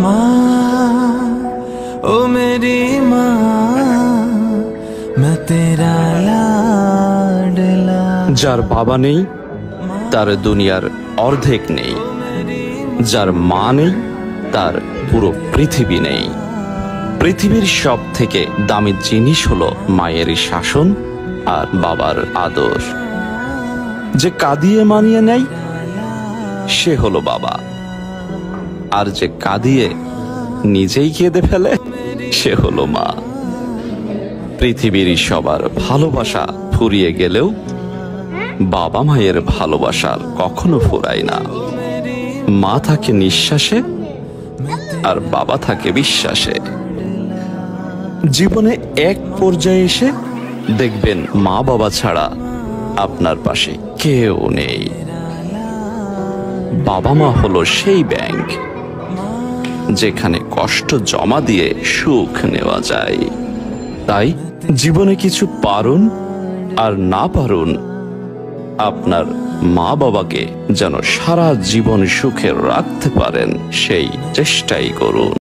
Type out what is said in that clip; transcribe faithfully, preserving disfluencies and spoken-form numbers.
माँ ओ मेरी माँ मैं तेरा लाडला। যার বাবা নেই তার দুনিয়ার অর্ধেক নেই, যার মা নেই তার পুরো পৃথিবী নেই। পৃথিবীর সব থেকে দামি জিনিস হলো মায়ের শাসন আর বাবার আদর। যে কাঁদিয়ে মানিয়ে নেয় সে হলো বাবা, আর যে কাঁদিয়ে নিজেই কেঁদে ফেলে সে হলো মা। পৃথিবীর সবার ভালোবাসা ফুরিয়ে গেলেও বাবা মায়ের ভালোবাসা কখনো ফুরায় না। মা থাকে নিঃশ্বাসে আর বাবা থাকে বিশ্বাসে। জীবনে এক পর্যায়ে এসে দেখবেন মা বাবা ছাড়া আপনার পাশে কেউ নেই। বাবা মা হলো সেই ব্যাংক যেখানে কষ্ট জমা দিয়ে সুখ নেওয়া যায়। তাই জীবনে কিছু পারুন আর না পারুন, আপনার মা বাবাকে যেন সারা জীবন সুখে রাখতে পারেন সেই চেষ্টাই করুন।